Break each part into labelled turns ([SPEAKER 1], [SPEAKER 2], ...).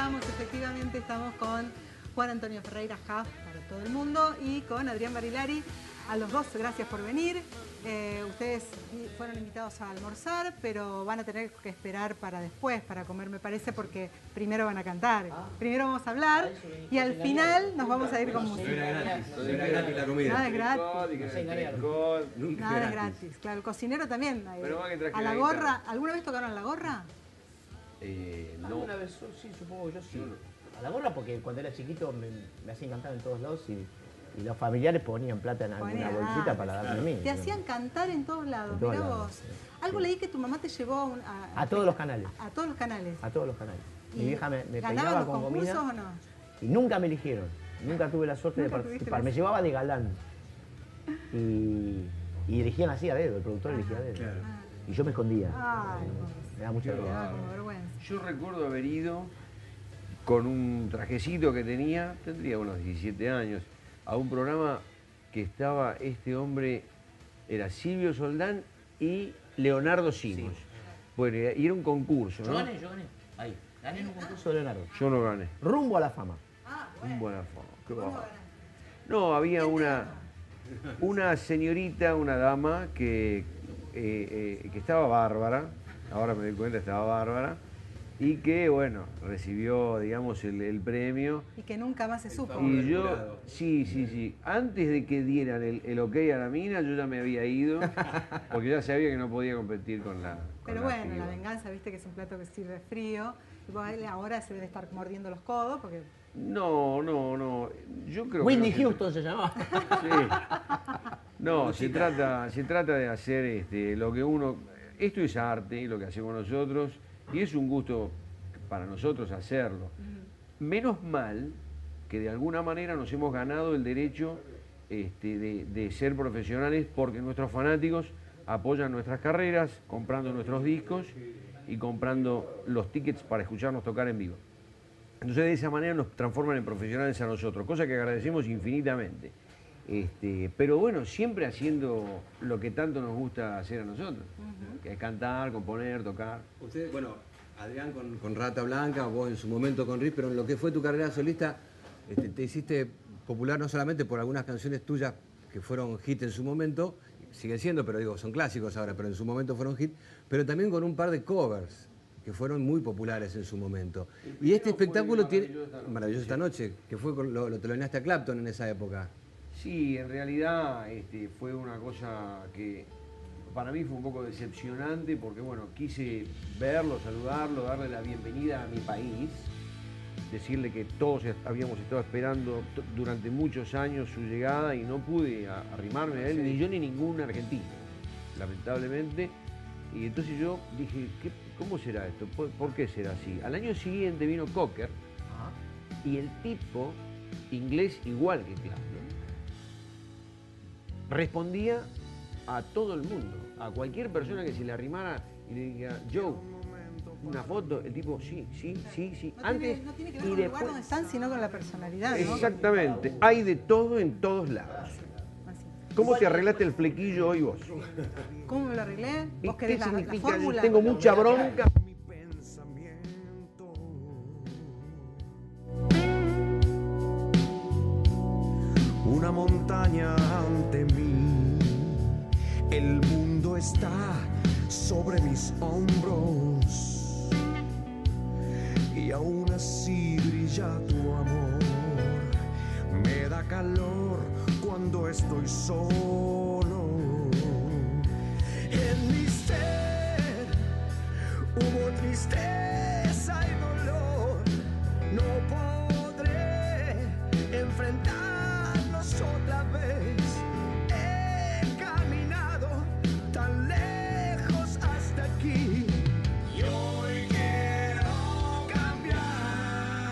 [SPEAKER 1] efectivamente estamos con Juan Antonio Ferreira Haff para todo el mundo y con Adrián Barilari. A los dos, gracias por venir. Ustedes fueron invitados a almorzar, pero van a tener que esperar para después, para comer, me parece, porque primero van a cantar. Primero vamos a hablar y al final nos vamos a ir con música.
[SPEAKER 2] Nada es gratis la comida.
[SPEAKER 1] Nada es gratis. Nada es gratis. Claro, el cocinero también. A la gorra. ¿Alguna vez tocaron la gorra?
[SPEAKER 3] No. Una vez, sí, supongo yo sí. A la gorra porque cuando era chiquito me hacían cantar en todos lados y los familiares ponían plata en alguna bolsita para darme a mí.
[SPEAKER 1] Te hacían cantar en todos lados, mirá vos. Sí. Algo leí que tu mamá te llevó
[SPEAKER 3] a todos los canales.
[SPEAKER 1] A todos los canales.
[SPEAKER 3] A todos los canales. Mi vieja me
[SPEAKER 1] peinaba con gomina. ¿O no?
[SPEAKER 3] Y nunca me eligieron. Nunca tuve la suerte de participar. Me llevaba de galán. Y elegían así a dedo, el productor elegía a dedo. Claro. Y yo me escondía. Me da mucha
[SPEAKER 1] vergüenza.
[SPEAKER 2] Yo recuerdo haber ido con un trajecito que tendría unos 17 años, a un programa que estaba este hombre, era Silvio Soldán y Leonardo Simos. Sí. Bueno, y era un concurso, ¿no?
[SPEAKER 3] Yo gané. Ahí. Gané en un concurso de Leonardo.
[SPEAKER 2] Yo no gané.
[SPEAKER 3] Rumbo a la fama.
[SPEAKER 1] Bueno.
[SPEAKER 2] Rumbo a la fama. Qué bajo. No, había una señorita, una dama que estaba bárbara, ahora me doy cuenta, estaba bárbara, y que, bueno, recibió, digamos, el premio.
[SPEAKER 1] Y que nunca más se supo.
[SPEAKER 2] Y yo, sí. Antes de que dieran el ok a la mina, yo ya me había ido, porque ya sabía que no podía competir con la
[SPEAKER 1] Pero bueno, la venganza, viste que es un plato que sirve frío. Y vos ahora se debe estar mordiendo los codos, porque...
[SPEAKER 2] No. Yo creo
[SPEAKER 3] Whitney
[SPEAKER 2] que
[SPEAKER 3] Houston se llamaba.
[SPEAKER 2] Sí. No, se trata de hacer lo que uno... Esto es arte, lo que hacemos nosotros, y es un gusto para nosotros hacerlo. Menos mal que de alguna manera nos hemos ganado el derecho de ser profesionales, porque nuestros fanáticos apoyan nuestras carreras, comprando nuestros discos y comprando los tickets para escucharnos tocar en vivo. Entonces de esa manera nos transforman en profesionales a nosotros, cosa que agradecemos infinitamente. Pero bueno, siempre haciendo lo que tanto nos gusta hacer a nosotros, que es cantar, componer, tocar.
[SPEAKER 4] Usted, bueno, Adrián con Rata Blanca, vos en su momento con Riff, pero en lo que fue tu carrera solista, te hiciste popular no solamente por algunas canciones tuyas que fueron hit en su momento, siguen siendo, pero digo, son clásicos ahora, pero en su momento fueron hit, pero también con un par de covers que fueron muy populares en su momento. Y este espectáculo tiene... Maravilloso esta noche, que fue te lo ganaste a Clapton en esa época.
[SPEAKER 2] Sí, en realidad fue una cosa que para mí fue un poco decepcionante porque, bueno, quise verlo, saludarlo, darle la bienvenida a mi país, decirle que todos habíamos estado esperando durante muchos años su llegada y no pude arrimarme a él, ni yo ni ningún argentino, lamentablemente. Y entonces yo dije, ¿cómo será esto? ¿Por qué será así? Al año siguiente vino Cocker y el tipo, inglés igual que Clapton, respondía a todo el mundo, a cualquier persona que se le arrimara y le diga, Joe, una foto, el tipo, sí.
[SPEAKER 1] Antes no tiene que ver con el lugar donde están, sino con la personalidad, ¿no?
[SPEAKER 2] Exactamente, hay de todo en todos lados. ¿Cómo te arreglaste el flequillo hoy vos?
[SPEAKER 1] ¿Cómo me lo arreglé? ¿Vos
[SPEAKER 2] ¿Qué
[SPEAKER 1] querés la fórmula?
[SPEAKER 2] Tengo mucha bronca.
[SPEAKER 5] Una montaña ante mí, el mundo está sobre mis hombros y aún así brilla tu amor, me da calor cuando estoy solo. En mi ser hubo tristeza y dolor, no podré enfrentarnos otra vez. He caminado tan lejos hasta aquí y hoy quiero cambiar.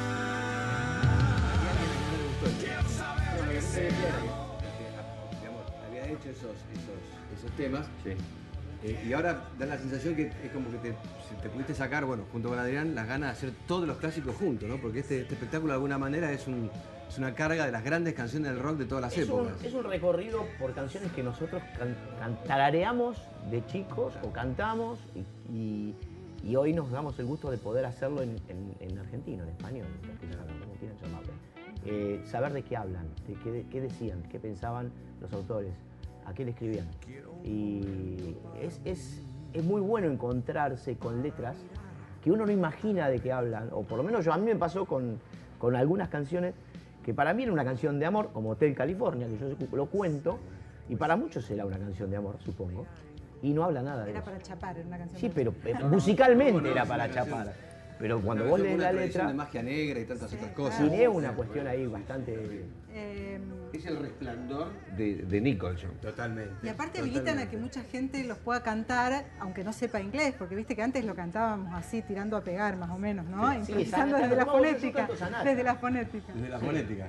[SPEAKER 5] Quiero saber qué sé.
[SPEAKER 4] Había hecho esos temas, sí. Y ahora da la sensación que es como que te pudiste sacar, bueno, junto con Adrián, las ganas de hacer todos los clásicos juntos, ¿no? Porque este espectáculo de alguna manera es una carga de las grandes canciones del rock de todas las épocas.
[SPEAKER 3] Es un recorrido por canciones que nosotros tarareamos de chicos, claro, o cantamos y Y hoy nos damos el gusto de poder hacerlo en argentino, en español, en castellano, como quieran llamarlo. Saber de qué hablan, de qué decían, qué pensaban los autores, a qué le escribían. Y es muy bueno encontrarse con letras que uno no imagina de qué hablan, o por lo menos a mí me pasó con algunas canciones que para mí era una canción de amor, como Hotel California, que yo lo cuento, y para muchos era una canción de amor, supongo, y no habla nada de
[SPEAKER 1] Era
[SPEAKER 3] eso.
[SPEAKER 1] para chapar, era una canción.
[SPEAKER 3] Sí,
[SPEAKER 1] para
[SPEAKER 3] pero musicalmente era
[SPEAKER 4] es
[SPEAKER 3] para
[SPEAKER 4] una canción.
[SPEAKER 3] chapar. Pero cuando
[SPEAKER 4] Una
[SPEAKER 3] vos
[SPEAKER 4] canción
[SPEAKER 3] lees
[SPEAKER 4] con
[SPEAKER 3] la
[SPEAKER 4] una tradición
[SPEAKER 3] letra,
[SPEAKER 4] de magia negra y tantas otras cosas.
[SPEAKER 3] tiene una cuestión ahí bastante...
[SPEAKER 2] Es el resplandor de Nicholson.
[SPEAKER 4] Totalmente.
[SPEAKER 1] Y aparte habilitan a que mucha gente los pueda cantar, aunque no sepa inglés, porque viste que antes lo cantábamos así, tirando a pegar más o menos, ¿no?
[SPEAKER 3] Sí,
[SPEAKER 1] Improvisando
[SPEAKER 3] Sanata,
[SPEAKER 1] desde la
[SPEAKER 3] no, yo
[SPEAKER 1] fonética.
[SPEAKER 3] canto Sanata.
[SPEAKER 1] Desde la fonética.
[SPEAKER 4] Desde la fonética.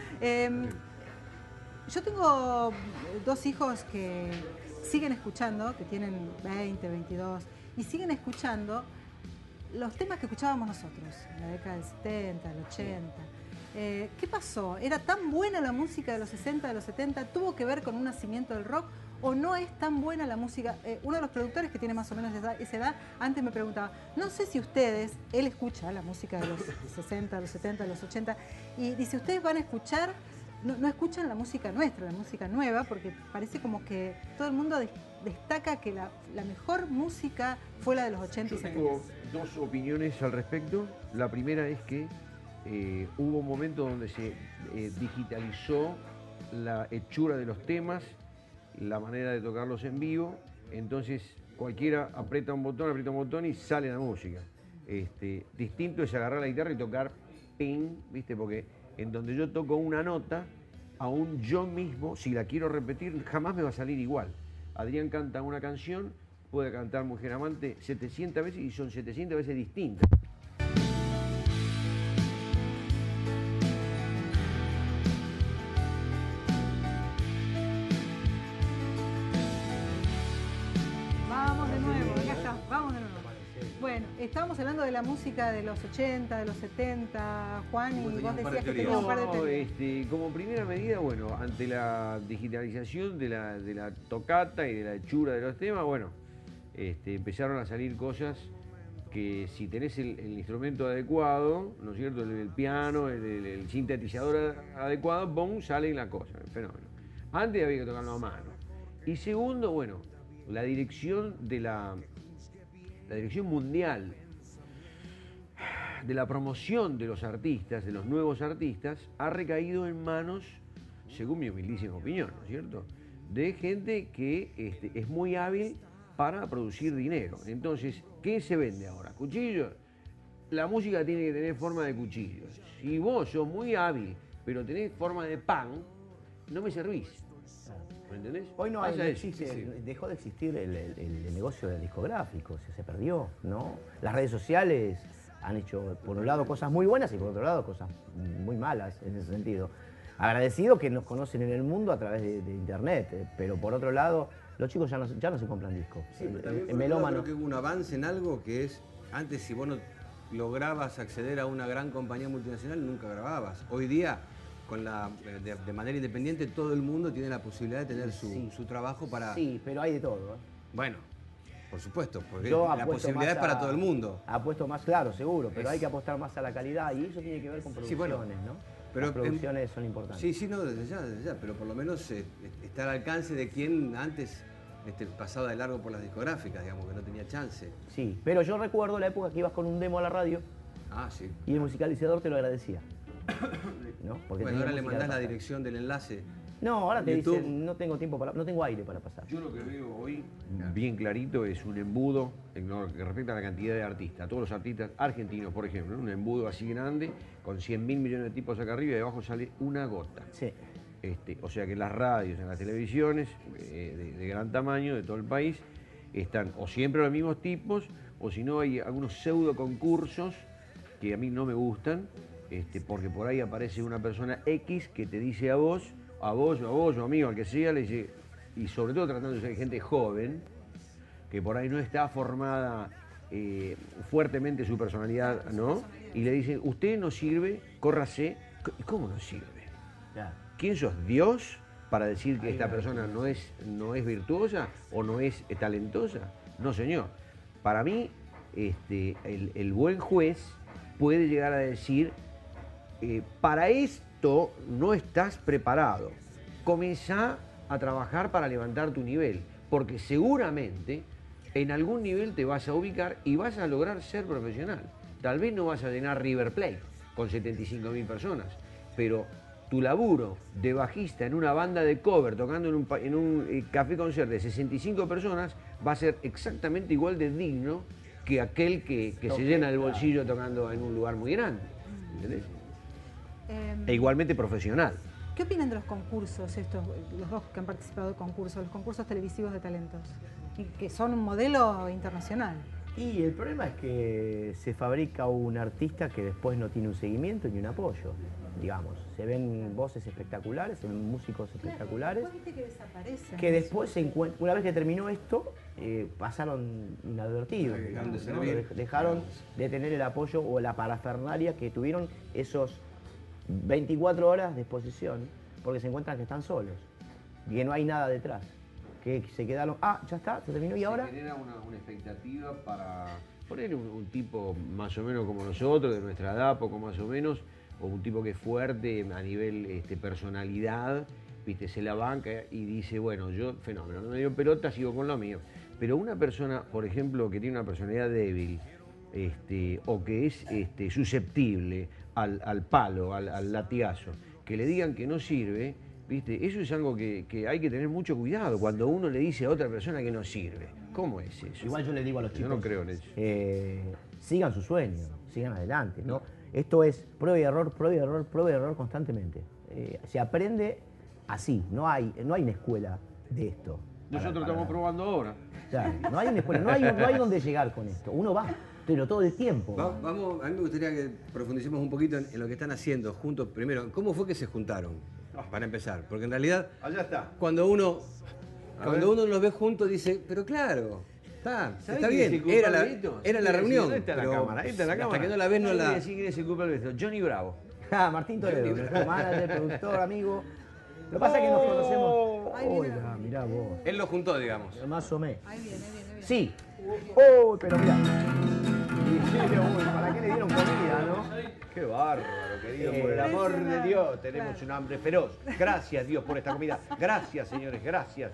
[SPEAKER 1] Yo tengo 2 hijos que siguen escuchando, que tienen 20, 22, y siguen escuchando los temas que escuchábamos nosotros, en la década del 70, del 80. ¿Qué pasó? ¿Era tan buena la música de los 60, de los 70? ¿Tuvo que ver con un nacimiento del rock? ¿O no es tan buena la música? Uno de los productores que tiene más o menos esa edad, antes me preguntaba, no sé si ustedes, él escucha la música de los 60, de los 70, de los 80, y dice, ustedes van a escuchar, no escuchan la música nuestra, la música nueva, porque parece como que todo el mundo destaca que la mejor música fue la de los 80 y
[SPEAKER 2] Yo
[SPEAKER 1] 70.
[SPEAKER 2] tengo 2 opiniones al respecto. La primera es que hubo un momento donde se digitalizó la hechura de los temas, la manera de tocarlos en vivo, entonces cualquiera aprieta un botón y sale la música. Distinto es agarrar la guitarra y tocar ping, ¿viste? Porque en donde yo toco una nota, aún yo mismo, si la quiero repetir, jamás me va a salir igual. Adrián canta una canción, puede cantar Mujer Amante 700 veces y son 700 veces distintas.
[SPEAKER 1] Vamos de nuevo, acá está, vamos de nuevo. Bueno, estábamos hablando de la música de los 80, de los 70, Juan, y vos decías que tenías un par de teorías.
[SPEAKER 2] Como primera medida, bueno, ante la digitalización de la tocata y de la hechura de los temas, bueno, empezaron a salir cosas que si tenés el instrumento adecuado, ¿no es cierto? El piano, el sintetizador adecuado, ¡bum!, sale la cosa, el fenómeno. Antes había que tocarlo a mano. Y segundo, bueno, la dirección de la dirección mundial de la promoción de los artistas, de los nuevos artistas, ha recaído en manos, según mi humildísima opinión, ¿no es cierto?, de gente que es muy hábil para producir dinero. Entonces, ¿qué se vende ahora? ¿Cuchillos? La música tiene que tener forma de cuchillo. Si vos sos muy hábil, pero tenés forma de pan, no me servís. ¿Me entendés?
[SPEAKER 3] Hoy no,
[SPEAKER 2] Pasa eso.
[SPEAKER 3] existe, dejó de existir el negocio del discográfico, se perdió, ¿no? Las redes sociales han hecho, por un lado, cosas muy buenas y por otro lado, cosas muy malas en ese sentido. Agradecido que nos conocen en el mundo a través de internet, pero por otro lado, los chicos ya no se compran discos.
[SPEAKER 4] Sí, pero también
[SPEAKER 3] En melómano.
[SPEAKER 4] creo que hubo un avance en algo que es, antes si vos no lograbas acceder a una gran compañía multinacional, nunca grababas. Hoy día, de manera independiente, todo el mundo tiene la posibilidad de tener su trabajo para...
[SPEAKER 3] Sí, pero hay de todo, ¿eh?
[SPEAKER 4] Bueno, por supuesto, porque
[SPEAKER 3] Yo
[SPEAKER 4] la
[SPEAKER 3] apuesto
[SPEAKER 4] posibilidad es
[SPEAKER 3] más
[SPEAKER 4] para todo el mundo.
[SPEAKER 3] Apuesto más, claro, seguro, pero hay que apostar más a la calidad y eso tiene que ver con
[SPEAKER 4] Sí,
[SPEAKER 3] producciones,
[SPEAKER 4] bueno,
[SPEAKER 3] ¿no?
[SPEAKER 4] pero
[SPEAKER 3] Las producciones son importantes.
[SPEAKER 4] Sí, no, desde ya, pero por lo menos está al alcance de quien antes pasaba de largo por las discográficas, digamos, que no tenía chance.
[SPEAKER 3] Sí, pero yo recuerdo la época que ibas con un demo a la radio
[SPEAKER 4] Ah, sí.
[SPEAKER 3] y el musicalizador te lo agradecía. ¿No? Porque
[SPEAKER 4] Bueno,
[SPEAKER 3] tenía
[SPEAKER 4] ahora le
[SPEAKER 3] música
[SPEAKER 4] mandás
[SPEAKER 3] de
[SPEAKER 4] la
[SPEAKER 3] pasar.
[SPEAKER 4] dirección del enlace.
[SPEAKER 3] No, ahora te
[SPEAKER 4] YouTube.
[SPEAKER 3] dicen, no tengo tiempo no tengo aire para pasar.
[SPEAKER 2] Yo lo que veo hoy, bien clarito, es un embudo en lo que respecta a la cantidad de artistas. Todos los artistas argentinos, por ejemplo, un embudo así grande, con 100.000 millones de tipos acá arriba y debajo sale una gota.
[SPEAKER 3] Sí.
[SPEAKER 2] O sea que las radios, en las televisiones de gran tamaño de todo el país, están o siempre los mismos tipos, o si no hay algunos pseudo concursos que a mí no me gustan, porque por ahí aparece una persona X que te dice a vos, o amigo, al que sea, le dice, y sobre todo tratándose de gente joven, que por ahí no está formada fuertemente su personalidad, ¿no? Y le dicen, usted no sirve, córrase. ¿Y cómo no sirve?
[SPEAKER 3] Ya.
[SPEAKER 2] ¿Quién sos, Dios, para decir que esta persona no es virtuosa o no es talentosa? No, señor. Para mí, el buen juez puede llegar a decir, para esto no estás preparado, comenzá a trabajar para levantar tu nivel, porque seguramente en algún nivel te vas a ubicar y vas a lograr ser profesional. Tal vez no vas a llenar River Plate con 75.000 personas, pero tu laburo de bajista en una banda de cover tocando en un café concert de 65 personas va a ser exactamente igual de digno que aquel que se llena el bolsillo tocando en un lugar muy grande. ¿Entendés? E igualmente profesional.
[SPEAKER 1] ¿Qué opinan de los concursos, los dos que han participado de concursos, los concursos televisivos de talentos, que son un modelo internacional?
[SPEAKER 3] Y el problema es que se fabrica un artista que después no tiene un seguimiento ni un apoyo, digamos. Se ven voces espectaculares, se ven músicos espectaculares.
[SPEAKER 1] Después viste que desaparecen.
[SPEAKER 3] Que después, una vez que terminó esto, pasaron inadvertidos. Dejaron de tener el apoyo o la parafernalia que tuvieron esos 24 horas de exposición, porque se encuentran que están solos y que no hay nada detrás. Que se quedaron, ya está, se terminó y ahora.
[SPEAKER 2] Se genera una expectativa para poner un tipo más o menos como nosotros, de nuestra edad, poco más o menos, o un tipo que es fuerte a nivel personalidad, viste, se la banca y dice, bueno, yo, fenómeno, no me dio pelota, sigo con lo mío. Pero una persona, por ejemplo, que tiene una personalidad débil, o que es susceptible al palo, al latigazo, que le digan que no sirve, ¿viste? Eso es algo que hay que tener mucho cuidado cuando uno le dice a otra persona que no sirve. ¿Cómo es eso?
[SPEAKER 3] Igual yo le digo a los chicos,
[SPEAKER 2] yo no creo en eso.
[SPEAKER 3] Sigan su sueño, sigan adelante, ¿no? Esto es prueba y error, prueba y error, prueba y error constantemente. Se aprende así, no hay una escuela de esto.
[SPEAKER 2] Nosotros estamos probando ahora.
[SPEAKER 3] Claro, no hay una escuela, no hay donde llegar con esto. Uno va, pero todo el tiempo.
[SPEAKER 4] Vamos, a mí me gustaría que profundicemos un poquito en lo que están haciendo juntos. Primero, ¿cómo fue que se juntaron? Para empezar, porque en realidad,
[SPEAKER 2] allá está.
[SPEAKER 4] Cuando uno los ve juntos dice, pero claro, está bien, era la reunión.
[SPEAKER 2] Esta es la cámara, esta es la cámara.
[SPEAKER 4] Hasta que no la ves, no la...
[SPEAKER 2] ¿Quién es el culpable de esto? Johnny Bravo.
[SPEAKER 3] Martín Toledo, nuestro manager, productor, amigo. Lo que pasa es que nos conocemos. Oiga, mirá vos.
[SPEAKER 4] Él lo juntó, digamos.
[SPEAKER 3] Más o menos.
[SPEAKER 1] Ahí viene, ahí viene.
[SPEAKER 3] Sí. Pero mirá. ¿Para qué le dieron comida, no?
[SPEAKER 2] Qué bárbaro, querido. Por el amor de Dios, tenemos un hambre feroz. Gracias, Dios, por esta comida. Gracias, señores, gracias.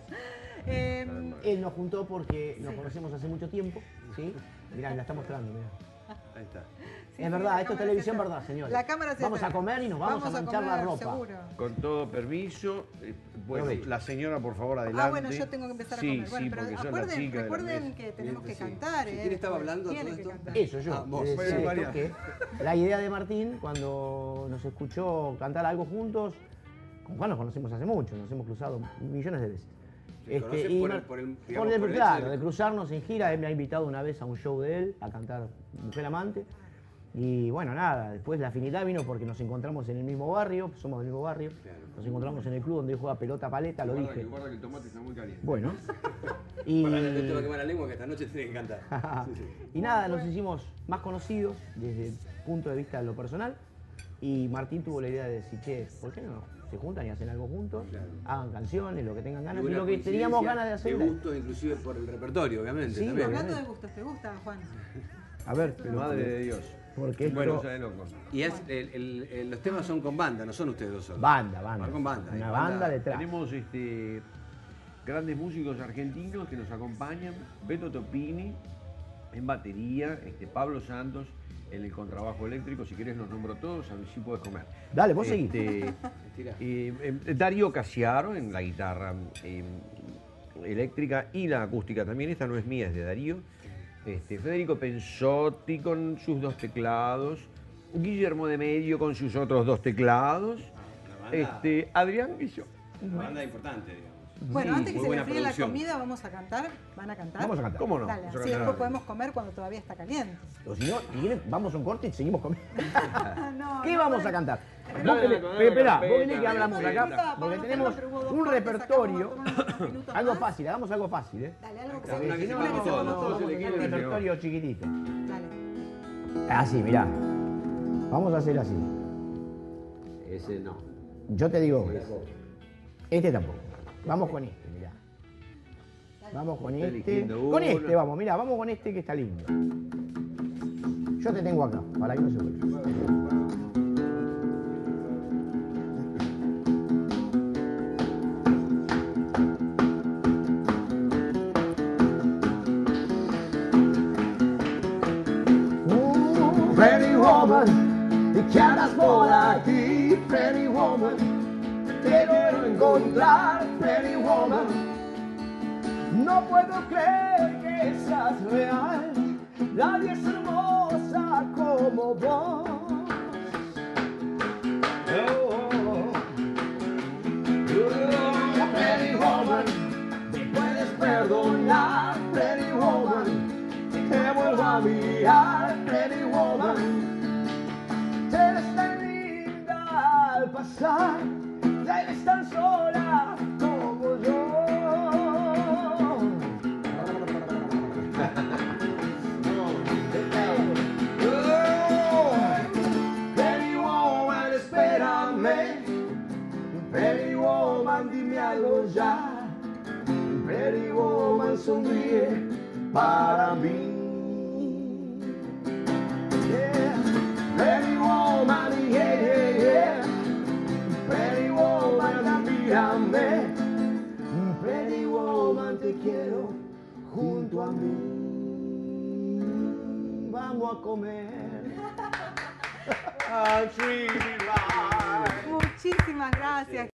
[SPEAKER 3] Él nos juntó porque nos conocemos hace mucho tiempo, ¿sí? Mirá, la está mostrando, mirá.
[SPEAKER 4] Ahí está.
[SPEAKER 3] Es verdad, esto es televisión, verdad, señores.
[SPEAKER 1] La cámara se
[SPEAKER 3] vamos
[SPEAKER 1] atrás.
[SPEAKER 3] a comer y nos vamos a manchar
[SPEAKER 1] comer,
[SPEAKER 3] la ropa.
[SPEAKER 1] Seguro.
[SPEAKER 2] Con todo permiso. Bueno, la señora, por favor, adelante.
[SPEAKER 1] Bueno, yo tengo que empezar a comer. Bueno, pero
[SPEAKER 2] porque son la chica
[SPEAKER 1] recuerden que tenemos que cantar.
[SPEAKER 4] ¿Quién estaba hablando de todo esto?
[SPEAKER 3] Eso, yo.
[SPEAKER 4] Vos.
[SPEAKER 3] Que la idea de Martín, cuando nos escuchó cantar algo juntos, con Juan nos conocemos hace mucho, nos hemos cruzado millones de veces. Claro, de cruzarnos en gira, él me ha invitado una vez a un show de él, a cantar Mujer Amante. Y bueno, nada, después la afinidad vino porque nos encontramos en el mismo barrio, somos del mismo barrio, nos encontramos en el club donde él juega pelota paleta, lo dije.
[SPEAKER 2] Guarda que el tomate está muy caliente.
[SPEAKER 3] Bueno. Y...
[SPEAKER 4] Te tengo que quemar la lengua que esta noche tiene que cantar.
[SPEAKER 3] Y nada, nos hicimos más conocidos desde el punto de vista de lo personal. Y Martín tuvo la idea de decir, che, ¿por qué no se juntan y hacen algo juntos? Hagan canciones, lo que tengan ganas, y lo que teníamos ganas de hacer.
[SPEAKER 4] De gustos, inclusive por el repertorio, obviamente.
[SPEAKER 3] Sí,
[SPEAKER 4] también.
[SPEAKER 1] Hablando de gustos, ¿te gusta, Juan?
[SPEAKER 3] A ver, pero...
[SPEAKER 2] Madre de Dios.
[SPEAKER 3] Porque
[SPEAKER 2] Bueno,
[SPEAKER 3] esto...
[SPEAKER 2] ya de loco.
[SPEAKER 4] Y los temas son con banda, no son ustedes dos solos.
[SPEAKER 3] Banda.
[SPEAKER 4] Van con banda.
[SPEAKER 3] Una banda detrás.
[SPEAKER 2] Tenemos grandes músicos argentinos que nos acompañan. Beto Topini en batería, Pablo Santos en el contrabajo eléctrico. Si querés los nombro todos, a ver si podés comer.
[SPEAKER 3] Dale, vos seguís.
[SPEAKER 2] Darío Casiaro en la guitarra eléctrica y la acústica también. Esta no es mía, es de Darío. Federico Pensotti con sus 2 teclados. Guillermo de Medio con sus otros 2 teclados. Adrián y yo.
[SPEAKER 4] Una banda importante, digamos.
[SPEAKER 1] Bueno,
[SPEAKER 2] Sí,
[SPEAKER 1] antes que
[SPEAKER 4] muy
[SPEAKER 1] se
[SPEAKER 4] buena
[SPEAKER 1] enfríe la
[SPEAKER 4] producción.
[SPEAKER 1] comida, vamos a cantar. ¿Van a cantar?
[SPEAKER 3] Vamos a cantar.
[SPEAKER 2] ¿Cómo no?
[SPEAKER 1] Dale,
[SPEAKER 2] Vamos a
[SPEAKER 1] así
[SPEAKER 2] cantar.
[SPEAKER 1] después podemos comer cuando todavía está caliente.
[SPEAKER 3] O si no, vamos a un corte y seguimos comiendo.
[SPEAKER 1] No,
[SPEAKER 3] ¿Qué
[SPEAKER 1] no,
[SPEAKER 3] vamos
[SPEAKER 1] bueno.
[SPEAKER 3] a cantar?
[SPEAKER 1] No,
[SPEAKER 3] Vos querés-
[SPEAKER 2] no, no,
[SPEAKER 3] Esperá,
[SPEAKER 2] no,
[SPEAKER 3] vos querés que
[SPEAKER 2] no,
[SPEAKER 3] hablamos
[SPEAKER 2] no,
[SPEAKER 3] acá,
[SPEAKER 2] no,
[SPEAKER 3] porque
[SPEAKER 1] no,
[SPEAKER 3] tenemos
[SPEAKER 1] pero hubo 2
[SPEAKER 3] un
[SPEAKER 1] cortes,
[SPEAKER 3] repertorio,
[SPEAKER 1] sacamos unos minutos
[SPEAKER 3] algo
[SPEAKER 1] más.
[SPEAKER 3] fácil, hagamos algo fácil, ¿eh?
[SPEAKER 1] Dale, algo que
[SPEAKER 4] Una
[SPEAKER 1] sea.
[SPEAKER 4] que
[SPEAKER 3] Si no,
[SPEAKER 4] sepamos
[SPEAKER 3] no,
[SPEAKER 4] todos,
[SPEAKER 3] no,
[SPEAKER 4] todos
[SPEAKER 3] vamos a
[SPEAKER 4] el
[SPEAKER 3] tener un
[SPEAKER 4] equipo.
[SPEAKER 3] repertorio chiquitito.
[SPEAKER 1] Dale.
[SPEAKER 3] Así, mirá. Vamos a hacer así.
[SPEAKER 2] Ese no.
[SPEAKER 3] Yo te digo, este tampoco. Vamos con este, mirá. Vamos con
[SPEAKER 2] Está
[SPEAKER 3] este.
[SPEAKER 2] eligiendo
[SPEAKER 3] Con
[SPEAKER 2] uno.
[SPEAKER 3] este vamos, mirá, vamos con este que está lindo. Yo te tengo acá, para que no se vuelva. Pretty woman, ¿qué harás por aquí? Pretty woman, te quiero encontrar, pretty woman. No puedo creer que seas real, nadie es hermosa como vos. Pretty woman, me puedes perdonar, pretty woman. Te vuelvo a mirar, pretty woman. Te ves tan linda al pasar, te ves tan sola como yo. Pretty woman, espérame. Pretty woman, dime algo ya. Pretty woman, sonríe para mí. Yeah. Pretty woman, yeah, yeah, yeah. Pretty woman, mírame. Pretty woman, te quiero junto a mí. Vamos a comer.
[SPEAKER 1] Muchísimas gracias.